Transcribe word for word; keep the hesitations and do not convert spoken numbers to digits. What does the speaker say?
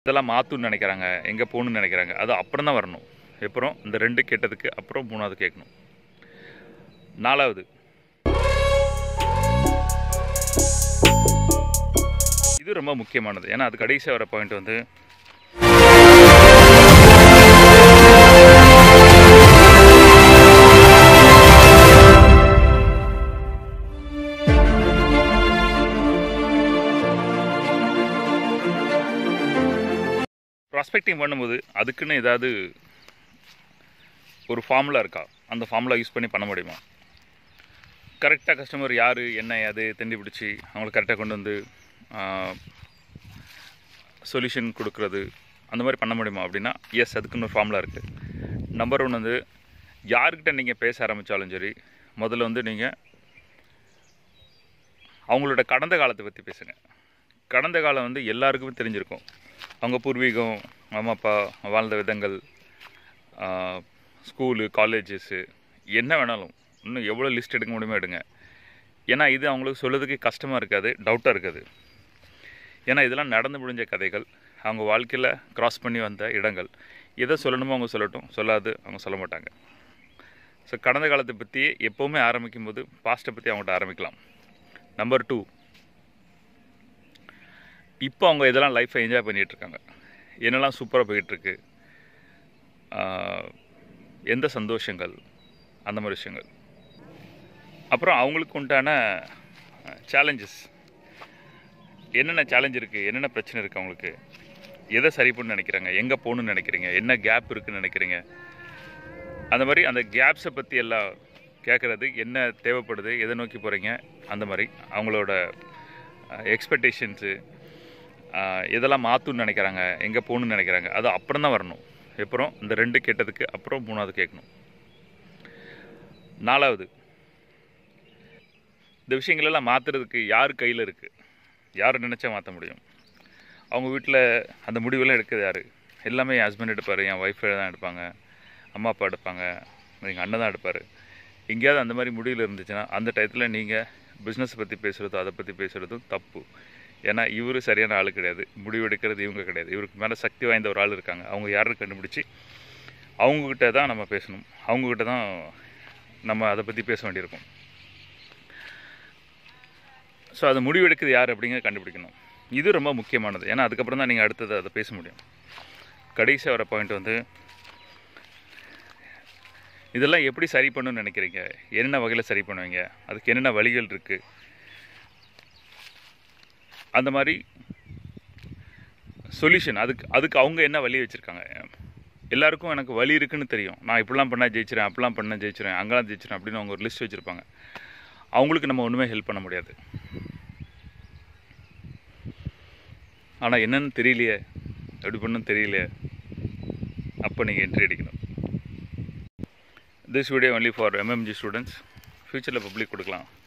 இதெல்லாம் மாற்றுன்னு நினைக்கிறாங்க, எங்கே போகணுன்னு நினைக்கிறாங்க. அது அப்புறம் தான் வரணும். அப்புறம் இந்த ரெண்டு கேட்டதுக்கு அப்புறம் மூணாவது கேட்கணும். நாலாவது, இது ரொம்ப முக்கியமானது. ஏன்னா அது கடைசியாக வர பாயிண்ட் வந்து ப்ராஸ்பெக்டிங் பண்ணும்போது அதுக்குன்னு ஏதாவது ஒரு ஃபார்முலா இருக்கா? அந்த ஃபார்முலா யூஸ் பண்ணி பண்ண முடியுமா? கரெக்டாக கஸ்டமர் யார் என்ன அது தெண்டி பிடிச்சி அவங்களுக்கு கரெக்டாக கொண்டு வந்து சொல்யூஷன் கொடுக்குறது அந்த மாதிரி பண்ண முடியுமா அப்படின்னா எஸ், அதுக்குன்னு ஒரு ஃபார்முலா இருக்குது. நம்பர் ஒன் வந்து யார்கிட்ட நீங்கள் பேச ஆரம்பித்தாலும் சரி, முதல்ல வந்து நீங்கள் அவங்களோட கடந்த காலத்தை பற்றி பேசுங்க. கடந்த காலம் வந்து எல்லாருக்குமே தெரிஞ்சிருக்கும். அவங்க பூர்வீகம், அம்மா அப்பா வாழ்ந்த விதங்கள், ஸ்கூலு, காலேஜஸ்ஸு, என்ன வேணாலும் இன்னும் எவ்வளோ லிஸ்ட் எடுக்க முடியுமோ எடுங்க. ஏன்னா இது அவங்களுக்கு சொல்கிறதுக்கு கஷ்டமாக இருக்காது, டவுட்டாக இருக்காது. ஏன்னா இதெல்லாம் நடந்து முடிஞ்ச கதைகள், அவங்க வாழ்க்கையில் க்ராஸ் பண்ணி வந்த இடங்கள். எதை சொல்லணுமோ அவங்க சொல்லட்டும், சொல்லாது அவங்க சொல்ல மாட்டாங்க. ஸோ கடந்த காலத்தை பற்றி எப்போவுமே ஆரம்பிக்கும் போது பாஸ்ட்டை பற்றி அவங்கள்ட்ட ஆரம்பிக்கலாம். நம்பர் டூ, இப்போ அவங்க இதெல்லாம் லைஃப்பை என்ஜாய் பண்ணிகிட்ருக்காங்க, என்னெல்லாம் சூப்பராக போயிட்டுருக்கு, எந்த சந்தோஷங்கள், அந்த மாதிரி விஷயங்கள். அப்புறம் அவங்களுக்கு உண்டான சேலஞ்சஸ், என்னென்ன சேலஞ்ச் இருக்குது, என்னென்ன பிரச்சனை இருக்குது அவங்களுக்கு, எதை சரி பண்ணு நினைக்கிறாங்க, எங்கே போகணுன்னு நினைக்கிறீங்க, என்ன கேப் இருக்குதுன்னு நினைக்கிறீங்க, அந்த மாதிரி அந்த கேப்ஸை பற்றி எல்லாம் கேட்குறது. என்ன தேவைப்படுது, எதை நோக்கி போகிறீங்க, அந்த மாதிரி அவங்களோட எக்ஸ்பெக்டேஷன்ஸு, இதெல்லாம் மாற்றுன்னு நினைக்கிறாங்க, எங்கே போகணுன்னு நினைக்கிறாங்க. அது அப்புறம் தான் வரணும். அப்புறம் இந்த ரெண்டு கேட்டதுக்கு அப்புறம் மூணாவது கேட்கணும். நாலாவது, இந்த விஷயங்களெல்லாம் மாற்றுறதுக்கு யார் கையில் இருக்குது? யார் நினச்சா மாற்ற முடியும்? அவங்க வீட்டில் அந்த முடிவெல்லாம் எடுக்கிறது யார்? எல்லாமே என் ஹஸ்பண்ட் எடுப்பார், என் ஒய்ஃப் தான் எடுப்பாங்க, அம்மா அப்பா எடுப்பாங்க, எங்கள் அண்ணன் தான் எடுப்பார். எங்கேயாவது அந்த மாதிரி முடிவில் இருந்துச்சுன்னா அந்த டயத்தில் நீங்கள் பிஸ்னஸை பற்றி பேசுகிறதும் அதை பற்றி பேசுகிறதும் தப்பு. ஏன்னா இவர் சரியான ஆள் கிடையாது, முடிவு எடுக்கிறது இவங்க கிடையாது. இவருக்கு மேலே சக்தி வாய்ந்த ஒரு ஆள் இருக்காங்க. அவங்க யாருன்னு கண்டுபிடிச்சி அவங்கக்கிட்ட தான் நம்ம பேசணும், அவங்கக்கிட்ட தான் நம்ம அதை பற்றி பேச வேண்டியிருக்கும். ஸோ அதை முடிவு எடுக்கிறது யார் அப்படிங்கிறத கண்டுபிடிக்கணும். இது ரொம்ப முக்கியமானது. ஏன்னா அதுக்கப்புறம் தான் நீங்கள் அடுத்தது அதை பேச முடியும். கடைசியாக வர பாயிண்ட் வந்து இதெல்லாம் எப்படி சரி பண்ணணும்னு நினைக்கிறீங்க, என்னென்ன வகையில் சரி பண்ணுவீங்க, அதுக்கு என்னென்ன வழிகள் இருக்குது, அந்த மாதிரி சொல்யூஷன். அதுக்கு அதுக்கு அவங்க என்ன வழி வச்சுருக்காங்க. எல்லாருக்கும் எனக்கு வழி இருக்குதுன்னு தெரியும், நான் இப்படிலாம் பண்ணால் ஜெயிச்சிடறேன், அப்படிலாம் பண்ணால் ஜெயிச்சிடறேன், அங்கெல்லாம் ஜெயிச்சிடறேன் அப்படின்னு அவங்க ஒரு லிஸ்ட் வச்சுருப்பாங்க. அவங்களுக்கு நம்ம ஒன்றுமே ஹெல்ப் பண்ண முடியாது. ஆனால் என்னென்னு தெரியலையே, எப்படி பண்ணணும்னு தெரியலையே, அப்போ நீங்கள் என்ட்ரி அடிக்கணும். This video only for MMG students. ஃப்யூச்சரில் பப்ளிக் கொடுக்கலாம்.